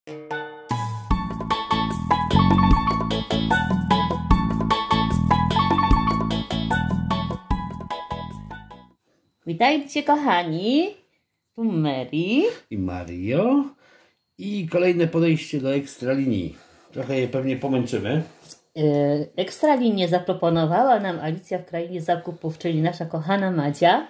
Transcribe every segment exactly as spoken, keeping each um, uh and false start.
Witajcie kochani, tu Mary i Mario i kolejne podejście do ekstralinii. Trochę je pewnie pomęczymy. Ekstralinię zaproponowała nam Alicja w Krainie Zakupów, czyli nasza kochana Madzia.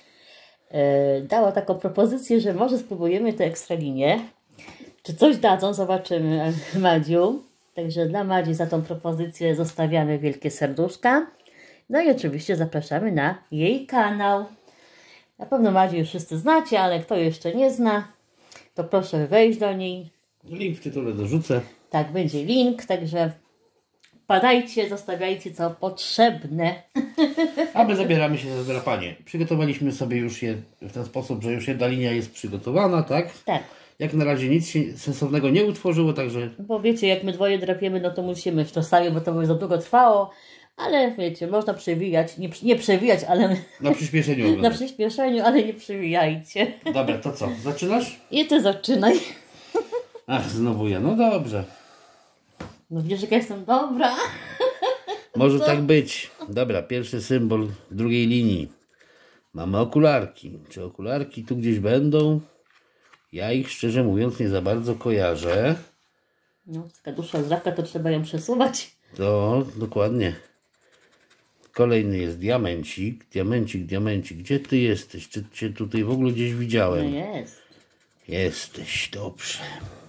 Dała taką propozycję, że może spróbujemy tę ekstralinię. Czy coś dadzą, zobaczymy, Madziu. Także dla Madzi za tą propozycję zostawiamy wielkie serduszka. No i oczywiście zapraszamy na jej kanał. Na pewno Madzię już wszyscy znacie, ale kto jeszcze nie zna, to proszę wejść do niej. Link w tytule dorzucę. Tak, będzie link, także wpadajcie, zostawiajcie co potrzebne. A my zabieramy się za drapanie. Przygotowaliśmy sobie już je w ten sposób, że już jedna linia jest przygotowana, tak? Tak. Jak na razie nic się sensownego nie utworzyło, także... Bo wiecie, jak my dwoje drapiemy, no to musimy czasami, bo to by za długo trwało. Ale wiecie, można przewijać, nie, nie przewijać, ale... Na przyspieszeniu oglądać. Na przyspieszeniu, ale nie przewijajcie. Dobra, to co? Zaczynasz? I ty zaczynaj. Ach, znowu ja. No dobrze. No wiesz, jak ja jestem dobra. Może tak być. Dobra, pierwszy symbol drugiej linii. Mamy okularki. Czy okularki tu gdzieś będą? Ja ich szczerze mówiąc nie za bardzo kojarzę. No, taka dłuższa zdrapka, to trzeba ją przesuwać. To dokładnie. Kolejny jest diamencik. Diamencik, diamencik. Gdzie ty jesteś? Czy cię tutaj w ogóle gdzieś widziałem? No jest. Jesteś, dobrze.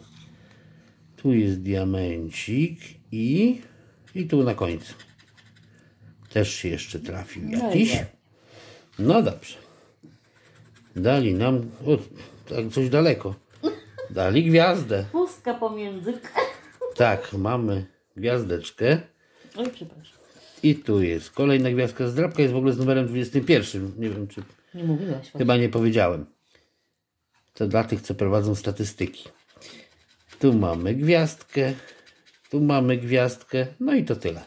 Tu jest diamencik i, i tu na końcu. Też się jeszcze trafił jakiś. No dobrze. Dali nam, o, tak coś daleko. Dali gwiazdę. Pustka pomiędzy. Tak, mamy gwiazdeczkę. Oj, przepraszam. I tu jest kolejna gwiazdka. Zdrapka jest w ogóle z numerem dwudziestym pierwszym. Nie wiem, czy... Nie mówiłaś. Chyba nie powiedziałem. To dla tych, co prowadzą statystyki. Tu mamy gwiazdkę. Tu mamy gwiazdkę. No i to tyle.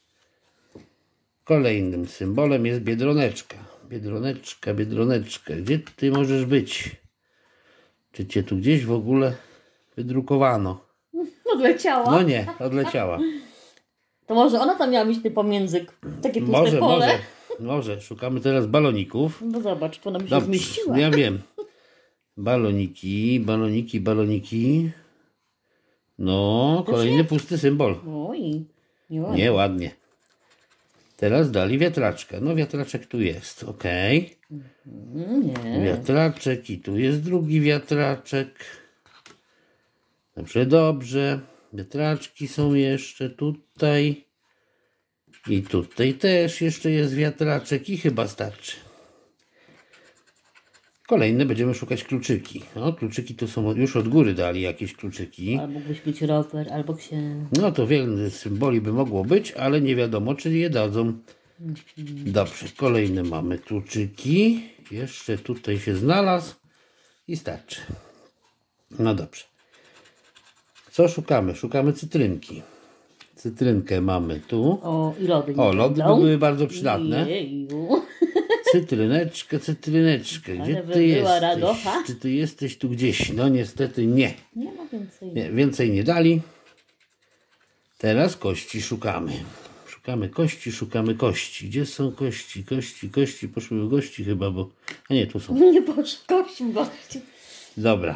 Kolejnym symbolem jest biedroneczka. Biedroneczka, biedroneczka. Gdzie ty możesz być? Czy cię tu gdzieś w ogóle wydrukowano? Odleciała. No nie, odleciała. To może ona tam miała mieć ten pomiędzyk. Takie puste Może, pole. może, może. Szukamy teraz baloników. No zobacz, tu ona by się Dobrze, zmieściła. ja wiem. Baloniki, baloniki, baloniki. No, kolejny pusty symbol. Oj, nieładnie. Nieładnie. Teraz dali wiatraczkę. No wiatraczek tu jest, ok. Nie. Wiatraczek i tu jest drugi wiatraczek. Dobrze, dobrze. Wiatraczki są jeszcze tutaj. I tutaj też jeszcze jest wiatraczek i chyba starczy. Kolejne będziemy szukać kluczyki. O, kluczyki tu są już od góry dali jakieś kluczyki. Albo mógłbyś być rower, albo księżyc. No to wiele symboli by mogło być, ale nie wiadomo, czy je dadzą. Dobrze, kolejne mamy kluczyki. Jeszcze tutaj się znalazł i starczy. No dobrze. Co szukamy? Szukamy cytrynki. Cytrynkę mamy tu. O, i lody. O, lody by były bardzo przydatne. Jeju. Cytryneczkę, cytryneczkę. Gdzie Ale by ty była jesteś? radocha. Czy ty jesteś tu gdzieś? No niestety nie. Nie ma więcej. nie. Więcej nie dali. Teraz kości szukamy. Szukamy kości, szukamy kości. Gdzie są kości? Kości, kości. Poszły w gości chyba, bo... A nie, tu są. Nie poszkodził w gości. Dobra.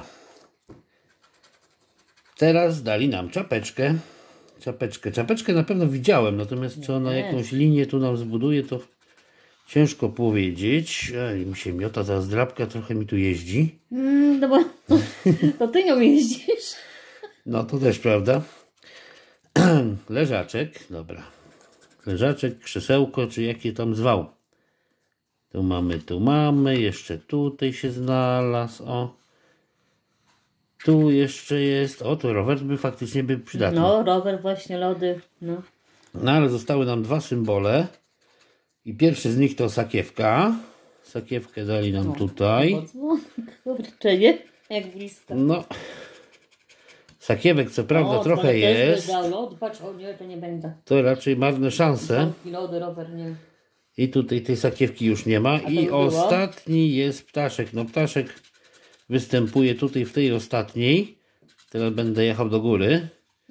Teraz dali nam czapeczkę. Czapeczkę. Czapeczkę na pewno widziałem, natomiast czy ona jakąś linię tu nam zbuduje, to ciężko powiedzieć. Ej, mi się miota ta zdrapka, trochę mi tu jeździ. Mm, no bo to, to ty nią jeździsz. No to też prawda. Leżaczek, dobra. Leżaczek, krzesełko, czy jakie tam zwał. Tu mamy, tu mamy, jeszcze tutaj się znalazł, o. Tu jeszcze jest, o to rower by faktycznie był przydatny. No, rower właśnie, lody, no. No ale zostały nam dwa symbole. I pierwszy z nich to sakiewka. Sakiewkę dali nam no, tutaj. Kurczę, nie? Jak blisko. No. Sakiewek co prawda o, trochę jest. Dał lody. Patrz, o nie, to nie będę. To raczej marne szanse. Lody, rower, nie. I tutaj tej sakiewki już nie ma. I ostatni jest ptaszek. No ptaszek występuje tutaj w tej ostatniej. Teraz będę jechał do góry.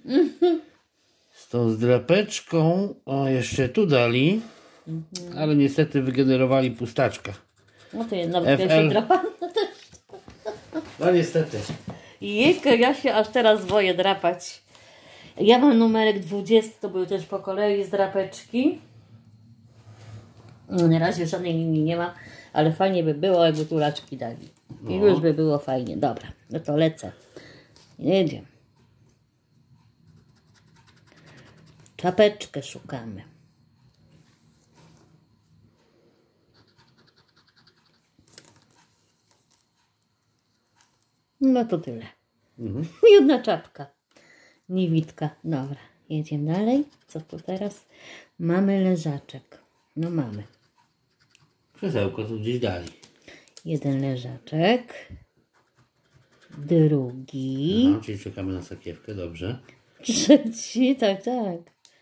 Z tą zdrapeczką. O, jeszcze tu dali. Ale niestety wygenerowali pustaczka. No to jedna F L. pierwsza drapa. No niestety. Jejka, ja się aż teraz boję drapać. Ja mam numerek dwudziesty, to były też po kolei zdrapeczki. Na razie żadnej linii nie ma, ale fajnie by było, jakby tu laczki dali. I No. już by było fajnie. Dobra, no to lecę. Jedziemy. Czapeczkę szukamy. No to tyle. Mhm. Jedna czapka. Niewitka. Dobra, jedziemy dalej. Co tu teraz? Mamy leżaczek. No mamy. Krzesełko tu gdzieś dali. Jeden leżaczek. Drugi. No, czyli czekamy na sakiewkę, dobrze. Trzeci. Tak, tak.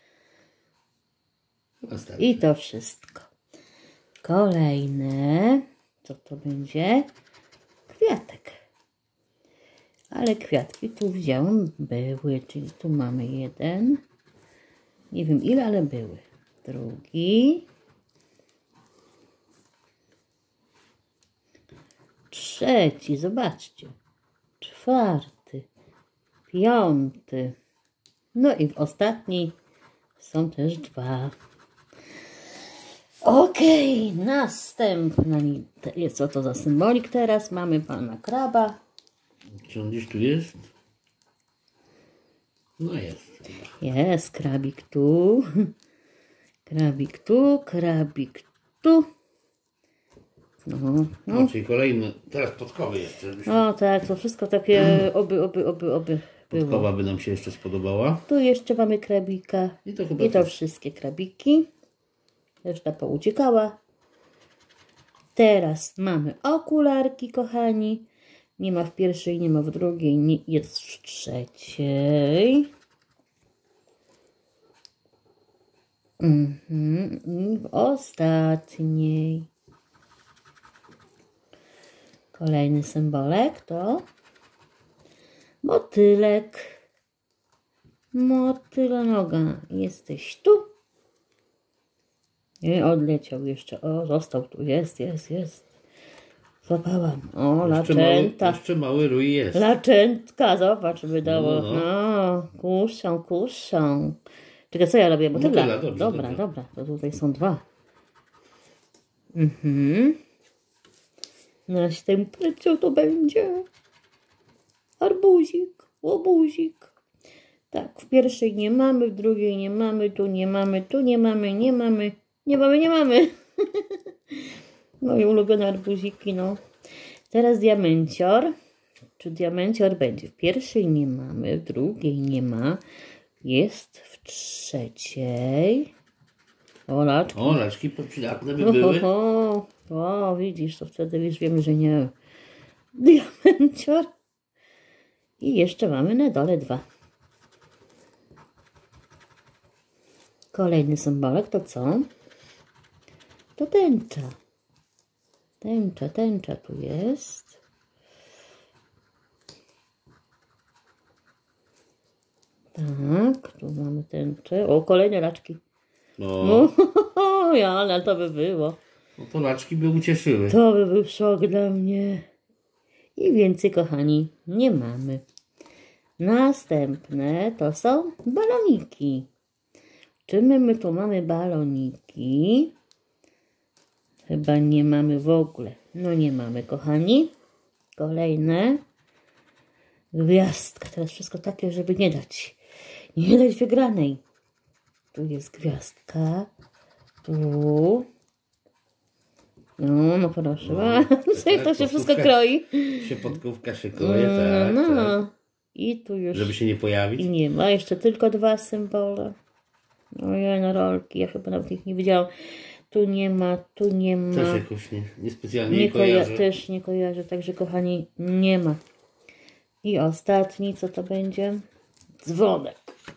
Ostatni. I to wszystko. Kolejne. Co to będzie? Kwiatek. Ale kwiatki tu wziąłem, były, czyli tu mamy jeden. Nie wiem ile, ale były. Drugi. Trzeci, zobaczcie. Czwarty. Piąty. No i w ostatniej są też dwa. Okej, okay, następna. Co to za symbolik teraz? Mamy pana kraba. Czy on gdzieś tu jest? No jest. Jest, krabik tu. Krabik tu, krabik tu. No, no. No, czyli kolejny, teraz podkowy jeszcze. Żebyśmy... O tak, to wszystko takie oby, oby, oby, oby było. Podkowa by nam się jeszcze spodobała. Tu jeszcze mamy krabika. I to chyba I to też. wszystkie krabiki. Reszta pouciekała. Teraz mamy okularki, kochani. Nie ma w pierwszej, nie ma w drugiej, nie jest w trzeciej. Mhm. I w ostatniej. Kolejny symbolek to motylek. Motylonoga, jesteś tu. Nie, odleciał jeszcze. O, został tu. Jest, jest, jest. Złapałam. O, Jeszcze laczęta. mały, jeszcze mały rój jest. Laczętka, zobacz, wydało. No, No, no. kuszą, kuszą. Czekaj, co ja robię? Motyla. Motyla, dobrze, dobra, dobrze. dobra. To tutaj są dwa. Mhm. Następny co to będzie? Arbuzik, łobuzik. Tak, w pierwszej nie mamy, w drugiej nie mamy, tu nie mamy, tu nie mamy, nie mamy, nie mamy, nie mamy. Moje ulubione arbuziki, no. Teraz diamencior. Czy diamencior będzie? W pierwszej nie mamy, w drugiej nie ma. Jest w trzeciej. O, laczki. O, laczki przydatne by O, były. o, o, widzisz, to wtedy już wiemy, że nie. Diamencior. I jeszcze mamy na dole dwa. Kolejny symbolek to co? To tęcza. Tęcza, tęcza tu jest. Tak, tu mamy tęczę. O, kolejne laczki. No, O, ja, ale to by było. no to laczki by ucieszyły. To by był szok dla mnie. I więcej, kochani, nie mamy. Następne to są baloniki. Czy my, my tu mamy baloniki? Chyba nie mamy w ogóle. No nie mamy, kochani. Kolejne. Gwiazdka. Teraz wszystko takie, żeby nie dać. Nie dać wygranej. Tu jest gwiazdka. Tu. No, no proszę. No, No, tak, to się wszystko podkówka kroi. Się podkówka szykuje, tak, No, tak. no. I tu już Żeby się nie pojawić. i nie ma. Jeszcze tylko dwa symbole. Ojej, na rolki. Ja chyba nawet ich nie widziałam. Tu nie ma, tu nie ma. Też jakoś nie, niespecjalnie Nie nie kojarzę. koja też nie kojarzę. Także kochani, nie ma. I ostatni, co to będzie? Dzwonek.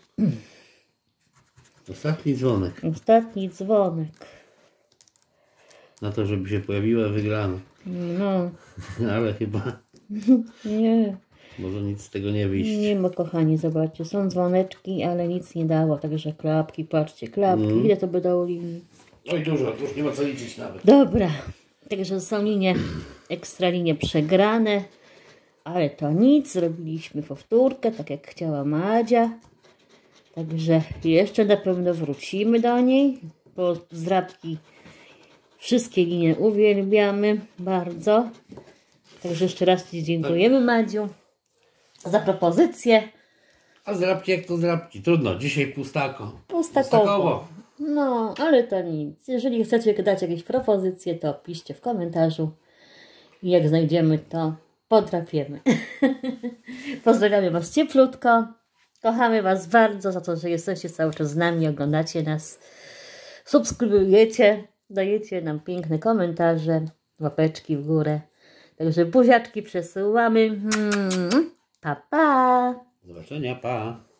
Ostatni dzwonek. Ostatni dzwonek. Na to, żeby się pojawiła wygrana. No, Ale chyba... nie. Może nic z tego nie wyjść. Nie ma, kochani, zobaczcie, są dzwoneczki, ale nic nie dało, także klapki, patrzcie, klapki, mm. ile to by dało linii? Oj, dużo, to już nie ma co liczyć nawet. Dobra, także są linie, ekstra linie przegrane, ale to nic, zrobiliśmy powtórkę, tak jak chciała Madzia. Także jeszcze na pewno wrócimy do niej, bo zdrabki wszystkie linie uwielbiamy bardzo. Także jeszcze raz Ci dziękujemy, Madziu, za propozycję. A zdrabki jak to zdrabki? Trudno, dzisiaj pustako. Pustakowo. Pustakowo. No, ale to nic. Jeżeli chcecie dać jakieś propozycje, to piszcie w komentarzu. I jak znajdziemy, to potrafiemy. Pozdrawiamy Was cieplutko. Kochamy Was bardzo za to, że jesteście cały czas z nami, oglądacie nas, subskrybujecie, dajecie nam piękne komentarze, łapeczki w górę. Także buziaczki przesyłamy. Pa, pa! Do zobaczenia, pa!